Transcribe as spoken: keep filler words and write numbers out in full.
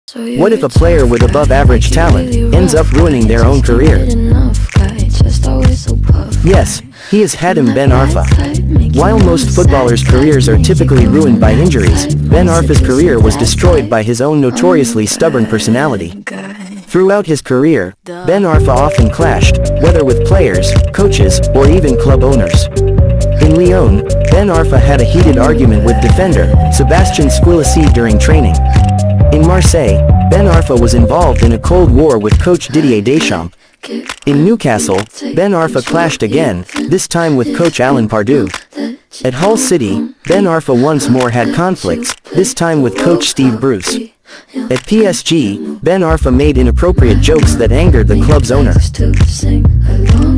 What if a player with above-average talent ends up ruining their own career? Yes, he is Hatem Ben Arfa. While most footballers' careers are typically ruined by injuries, Ben Arfa's career was destroyed by his own notoriously stubborn personality. Throughout his career, Ben Arfa often clashed, whether with players, coaches, or even club owners. In Lyon, Ben Arfa had a heated argument with defender Sebastian Squillaci during training. In Marseille, Ben Arfa was involved in a cold war with coach Didier Deschamps. In Newcastle, Ben Arfa clashed again, this time with coach Alan Pardew. At Hull City, Ben Arfa once more had conflicts, this time with coach Steve Bruce. At P S G, Ben Arfa made inappropriate jokes that angered the club's owner.